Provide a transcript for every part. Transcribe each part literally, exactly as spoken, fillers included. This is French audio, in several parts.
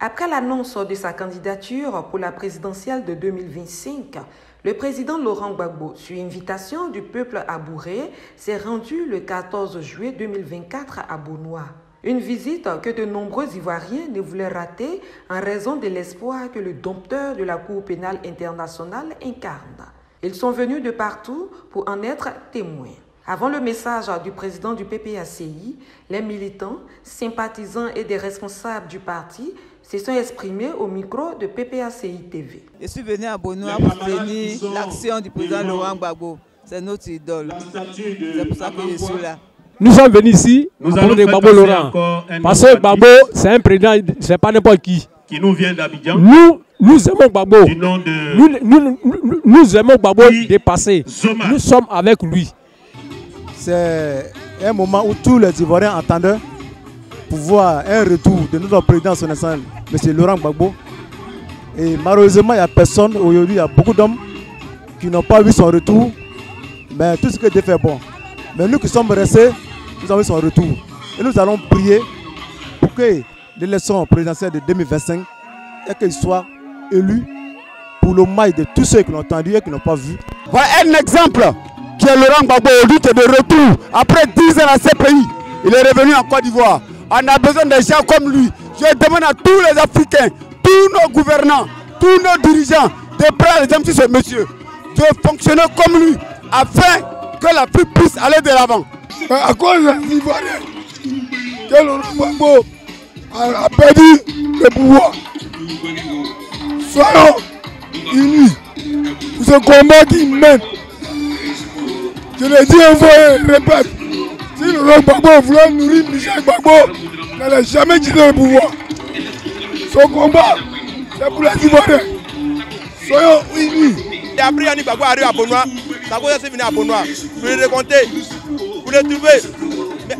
Après l'annonce de sa candidature pour la présidentielle de deux mille vingt-cinq, le président Laurent Gbagbo, sur invitation du peuple abouré, s'est rendu le quatorze juillet deux mille vingt-quatre à Bonoa. Une visite que de nombreux Ivoiriens ne voulaient rater en raison de l'espoir que le dompteur de la Cour pénale internationale incarne. Ils sont venus de partout pour en être témoins. Avant le message du président du P P A C I, les militants, sympathisants et des responsables du parti se sont exprimés au micro de P P A C I T V. Je suis venu à Bonoa pour soutenir l'action du président Laurent Gbagbo. C'est notre idole. C'est pour ça que je suis là. Nous sommes venus ici pour de Gbagbo Laurent. Parce que Gbagbo, c'est un président, c'est pas n'importe qui. Qui nous vient d'Abidjan. Nous, nous aimons Gbagbo. Du nom de... Nous, nous, nous, nous aimons Gbagbo dépasser. Nous sommes avec lui. C'est un moment où tous les Ivoiriens entendaient pouvoir un retour de notre président son national, M. Laurent Gbagbo. Et malheureusement, il n'y a personne. Aujourd'hui, il y a beaucoup d'hommes qui n'ont pas vu son retour. Mais tout ce que Dieu fait bon. Mais nous qui sommes restés, nous avons vu son retour. Et nous allons prier pour que l'élection présidentielle de deux mille vingt-cinq et qu'il soit élu pour le mail de tous ceux qui l'ont entendu et qui n'ont pas vu. Voilà un exemple qui est Laurent Gbagbo aujourd'hui qui est de retour après dix ans dans ce pays. Il est revenu en Côte d'Ivoire. On a besoin de gens comme lui. Je demande à tous les Africains, tous nos gouvernants, tous nos dirigeants de prendre l'exemple sur ce monsieur, de fonctionner comme lui afin que l'Afrique puisse aller de l'avant. À cause des Ivoiriens, que Laurent Gbagbo a perdu le pouvoir. Soyons unis pour ce combat qui mène. Je le dis une fois et je répète, si Laurent Gbagbo voulait nourrir Michel Gbagbo, il n'allait jamais quitter le pouvoir. Son combat, c'est pour les Ivoiriens. Soyons unis. Et après, Yannick Gbagbo arrive à Bonoa. Gbagbo est venu à Bonoa pour les récolter, pour les trouver. Mais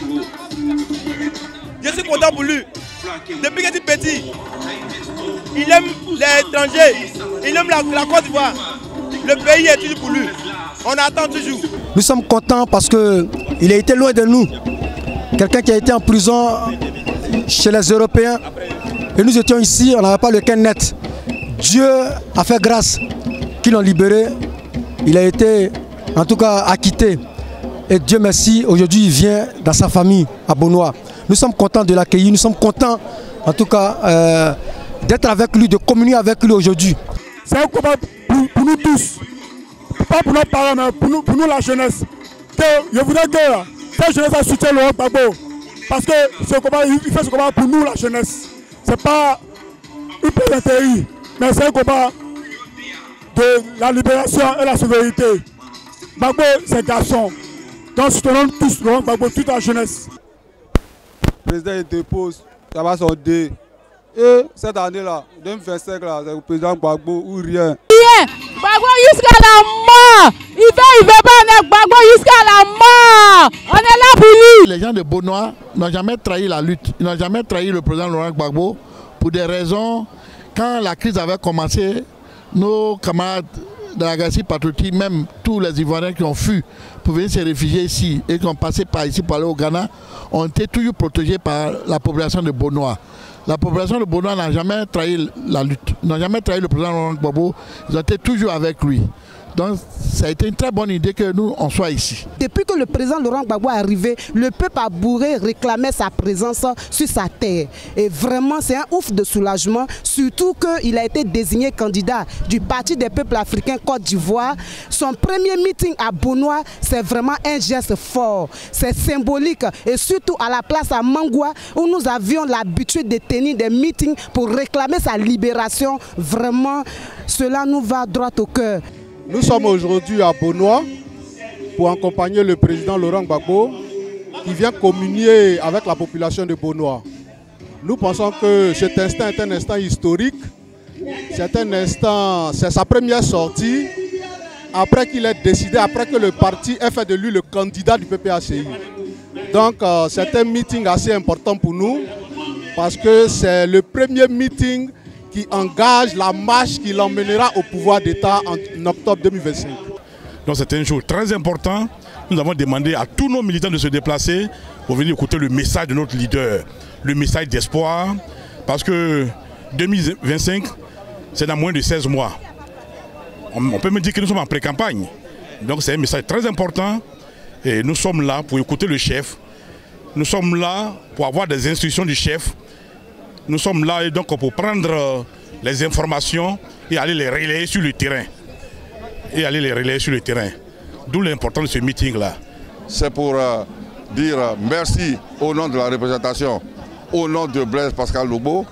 je suis content pour lui. Depuis qu'il est petit, il aime les étrangers, il aime la, la Côte d'Ivoire. Le pays est toujours pour lui. On attend toujours. Nous sommes contents parce qu'il a été loin de nous. Quelqu'un qui a été en prison chez les Européens. Et nous étions ici, on n'avait pas le cœur net. Dieu a fait grâce qu'ils l'ont libéré. Il a été en tout cas acquitté. Et Dieu merci, aujourd'hui il vient dans sa famille à Bonoa. Nous sommes contents de l'accueillir, nous sommes contents en tout cas euh, d'être avec lui, de communier avec lui aujourd'hui. C'est un combat pour, pour nous tous. Pas pour nos parents, mais pour nous, pour nous la jeunesse. Que je voudrais que cette jeunesse soutienne Laurent Gbagbo. Parce que ce combat, il fait ce combat pour nous la jeunesse. Ce n'est pas une plaisanterie, mais c'est un combat de la libération et la souveraineté. Gbagbo, c'est garçon. Donc soutenons tous Laurent Gbagbo, toute la jeunesse. Le président il dépose, ça va son dé. Et cette année-là, deux mille vingt-cinq, c'est le président Gbagbo ou rien. Rien, Gbagbo jusqu'à la mort. Il va, il va pas, on est Gbagbo jusqu'à la mort. On est là pour lui. Les gens de Bonoa n'ont jamais trahi la lutte. Ils n'ont jamais trahi le président Laurent Gbagbo pour des raisons. Quand la crise avait commencé, nos camarades de la Galaxie patriotique, même tous les Ivoiriens qui ont fui pour venir se réfugier ici et qui ont passé par ici pour aller au Ghana, ont été toujours protégés par la population de Bonoa. La population de Bonoa n'a jamais trahi la lutte, n'a jamais trahi le président Laurent Gbagbo, ils ont été toujours avec lui. Donc ça a été une très bonne idée que nous on soit ici. Depuis que le président Laurent Gbagbo est arrivé, le peuple abouré réclamait sa présence sur sa terre. Et vraiment c'est un ouf de soulagement, surtout qu'il a été désigné candidat du Parti des peuples africains Côte d'Ivoire. Son premier meeting à Bonoa, c'est vraiment un geste fort, c'est symbolique. Et surtout à la place à Mangoua, où nous avions l'habitude de tenir des meetings pour réclamer sa libération. Vraiment, cela nous va droit au cœur. Nous sommes aujourd'hui à Bonoa pour accompagner le président Laurent Gbagbo qui vient communier avec la population de Bonoa. Nous pensons que cet instant est un instant historique. C'est un instant, c'est sa première sortie après qu'il ait décidé, après que le parti ait fait de lui le candidat du P P A C I. Donc euh, c'est un meeting assez important pour nous parce que c'est le premier meeting qui engage la marche qui l'emmènera au pouvoir d'État en octobre deux mille vingt-cinq. Donc c'est un jour très important. Nous avons demandé à tous nos militants de se déplacer pour venir écouter le message de notre leader, le message d'espoir, Parce que deux mille vingt-cinq, c'est dans moins de seize mois. On, on peut me dire que nous sommes en pré-campagne. Donc c'est un message très important. Et nous sommes là pour écouter le chef. Nous sommes là pour avoir des instructions du chef. Nous sommes là donc pour prendre les informations et aller les relayer sur le terrain. Et aller les relayer sur le terrain. D'où l'importance de ce meeting-là. C'est pour euh, dire merci au nom de la représentation, au nom de Blaise Pascal Lobo,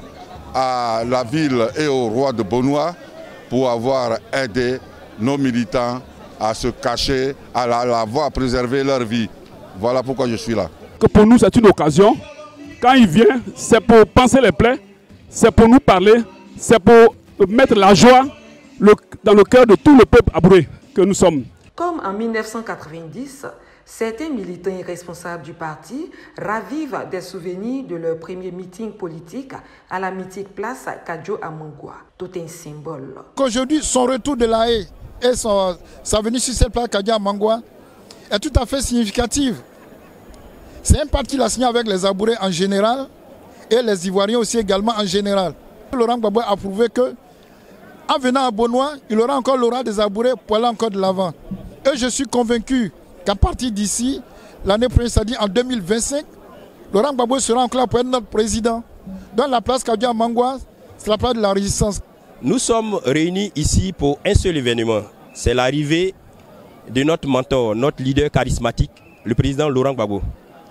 à la ville et au roi de Bonoa pour avoir aidé nos militants à se cacher, à la, à avoir à préserver leur vie. Voilà pourquoi je suis là. Que pour nous, c'est une occasion. Quand il vient, c'est pour penser les plaies, c'est pour nous parler, c'est pour mettre la joie le, dans le cœur de tout le peuple abouré que nous sommes. Comme en mille neuf cent quatre-vingt-dix, certains militants et responsables du parti ravivent des souvenirs de leur premier meeting politique à la mythique place Kadjo Amangwa. Tout un symbole. Qu'aujourd'hui, son retour de la haie et son, sa venue sur cette place Kadjo Amangwa est tout à fait significative. C'est un pacte qu'il a signé avec les Abourés en général et les Ivoiriens aussi également en général. Laurent Gbagbo a prouvé que en venant à Bonoa, il aura encore l'aura des Abourés pour aller encore de l'avant. Et je suis convaincu qu'à partir d'ici, l'année prochaine, c'est-à-dire en deux mille vingt-cinq, Laurent Gbagbo sera encore là pour être notre président. Dans la place Kadjo Amangwa, c'est la place de la résistance. Nous sommes réunis ici pour un seul événement. C'est l'arrivée de notre mentor, notre leader charismatique, le président Laurent Gbagbo.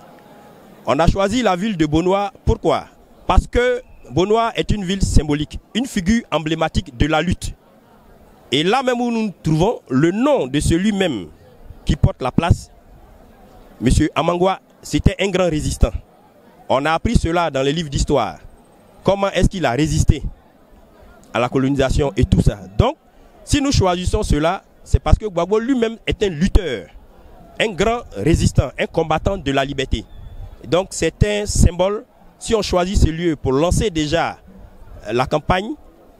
On a choisi la ville de Bonoa. Pourquoi? Parce que Bonoa est une ville symbolique, une figure emblématique de la lutte. Et là même où nous nous trouvons, le nom de celui-même qui porte la place, M. Amangwa, c'était un grand résistant. On a appris cela dans les livres d'histoire. Comment est-ce qu'il a résisté à la colonisation et tout ça. Donc, si nous choisissons cela, c'est parce que Gbagbo lui-même est un lutteur, un grand résistant, un combattant de la liberté. Donc c'est un symbole. Si on choisit ce lieu pour lancer déjà la campagne,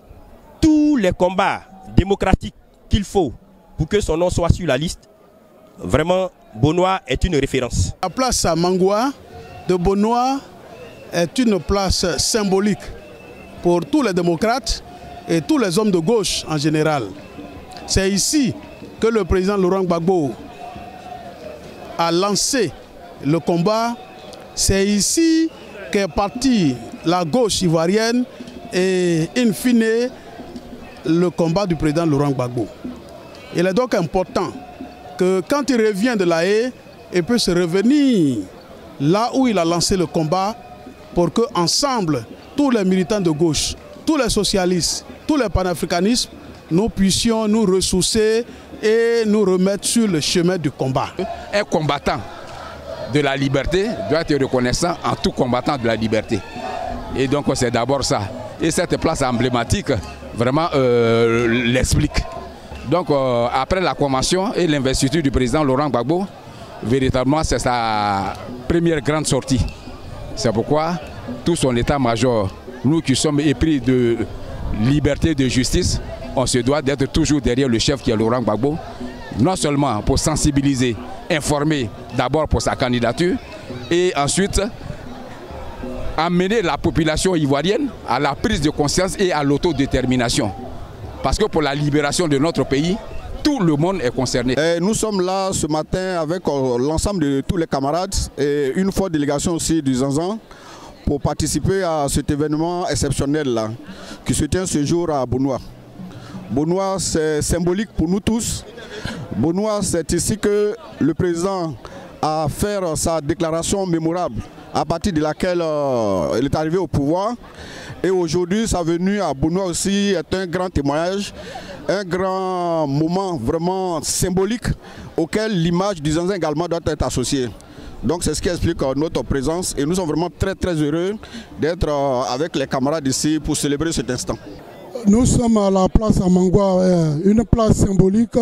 tous les combats démocratiques qu'il faut pour que son nom soit sur la liste, vraiment Bonoa est une référence. La place Amangwa de Bonoa est une place symbolique pour tous les démocrates et tous les hommes de gauche en général. C'est ici que le président Laurent Gbagbo a lancé le combat. C'est ici qu'est partie la gauche ivoirienne et in fine le combat du président Laurent Gbagbo. Il est donc important que quand il revient de la haie, il puisse revenir là où il a lancé le combat pour que ensemble, tous les militants de gauche, tous les socialistes, tous les panafricanistes, nous puissions nous ressourcer et nous remettre sur le chemin du combat. Un combattant de la liberté doit être reconnaissant en tout combattant de la liberté. Et donc c'est d'abord ça. Et cette place emblématique vraiment euh, l'explique. Donc euh, après la convention et l'investiture du président Laurent Gbagbo, véritablement c'est sa première grande sortie. C'est pourquoi tout son état-major, nous qui sommes épris de liberté, de justice, on se doit d'être toujours derrière le chef qui est Laurent Gbagbo, non seulement pour sensibiliser, informer d'abord pour sa candidature et ensuite amener la population ivoirienne à la prise de conscience et à l'autodétermination. Parce que pour la libération de notre pays, tout le monde est concerné. Et nous sommes là ce matin avec l'ensemble de tous les camarades et une forte délégation aussi du Zanzan pour participer à cet événement exceptionnel là, qui se tient ce jour à Bonoa. Bonoa, c'est symbolique pour nous tous. Bonoa, c'est ici que le président a fait sa déclaration mémorable à partir de laquelle euh, il est arrivé au pouvoir. Et aujourd'hui, sa venue à Bonoa aussi est un grand témoignage, un grand moment vraiment symbolique auquel l'image du Zanzan également doit être associée. Donc c'est ce qui explique euh, notre présence et nous sommes vraiment très très heureux d'être euh, avec les camarades ici pour célébrer cet instant. Nous sommes à la place Amangwa, une place symbolique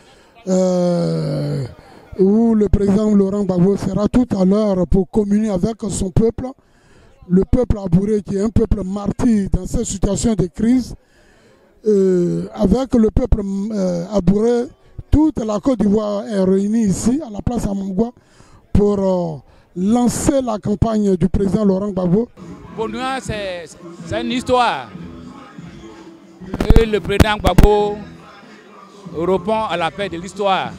euh, où le président Laurent Gbagbo sera tout à l'heure pour communier avec son peuple, le peuple abouré qui est un peuple martyr dans cette situation de crise. Euh, avec le peuple euh, abouré, toute la Côte d'Ivoire est réunie ici à la place Amangwa pour euh, lancer la campagne du président Laurent Gbagbo. Bonois, c'est une histoire. Et le président Gbagbo répond à l'appel de l'histoire.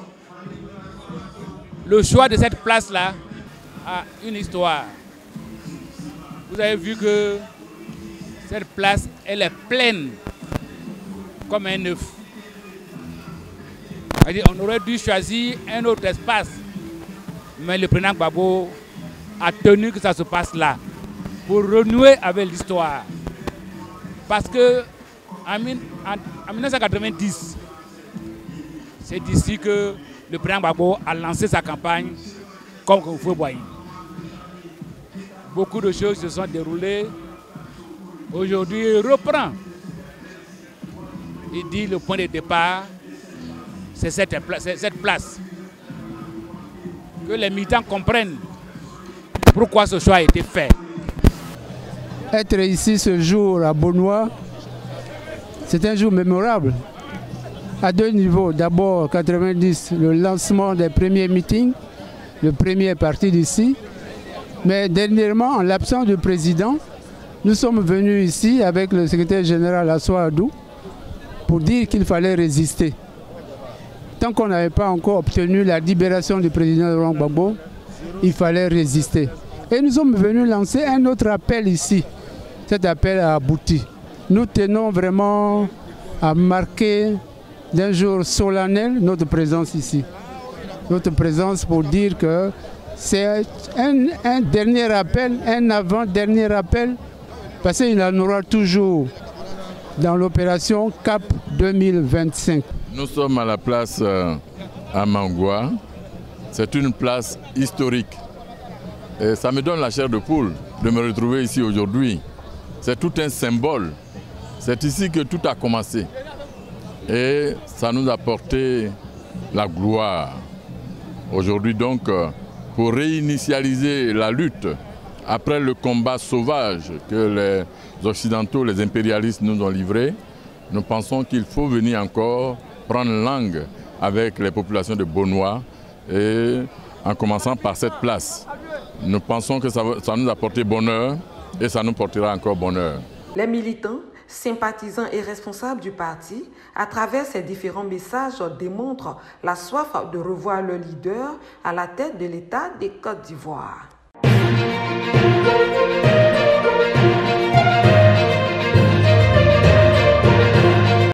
Le choix de cette place-là a une histoire. Vous avez vu que cette place, elle est pleine comme un œuf. On aurait dû choisir un autre espace, mais le président Gbagbo a tenu que ça se passe là, pour renouer avec l'histoire. Parce que en, en, en mille neuf cent quatre-vingt-dix, c'est d'ici que le président Gbagbo a lancé sa campagne comme Koufoué Boigny. Beaucoup de choses se sont déroulées. Aujourd'hui, il reprend. Il dit le point de départ, c'est cette, cette place. Que les militants comprennent pourquoi ce choix a été fait. Être ici ce jour à Bonois, c'est un jour mémorable. À deux niveaux. D'abord, quatre-vingt-dix, le lancement des premiers meetings, le premier parti d'ici. Mais dernièrement, en l'absence du président, nous sommes venus ici avec le secrétaire général Assou Adou pour dire qu'il fallait résister. Tant qu'on n'avait pas encore obtenu la libération du président Laurent Gbagbo, il fallait résister. Et nous sommes venus lancer un autre appel ici. Cet appel a abouti. Nous tenons vraiment à marquer d'un jour solennel notre présence ici. Notre présence pour dire que c'est un, un dernier appel, un avant-dernier appel, parce qu'il en aura toujours dans l'opération Cap deux mille vingt-cinq. Nous sommes à la place euh, à Mangoua. C'est une place historique. Et ça me donne la chair de poule de me retrouver ici aujourd'hui. C'est tout un symbole. C'est ici que tout a commencé. Et ça nous a porté la gloire. Aujourd'hui donc, pour réinitialiser la lutte, après le combat sauvage que les Occidentaux, les impérialistes nous ont livré, nous pensons qu'il faut venir encore prendre langue avec les populations de Bonois et en commençant par cette place. Nous pensons que ça, ça nous a porté bonheur et ça nous portera encore bonheur. Les militants, sympathisants et responsables du parti, à travers ces différents messages, démontrent la soif de revoir le leader à la tête de l'État de Côte d'Ivoire.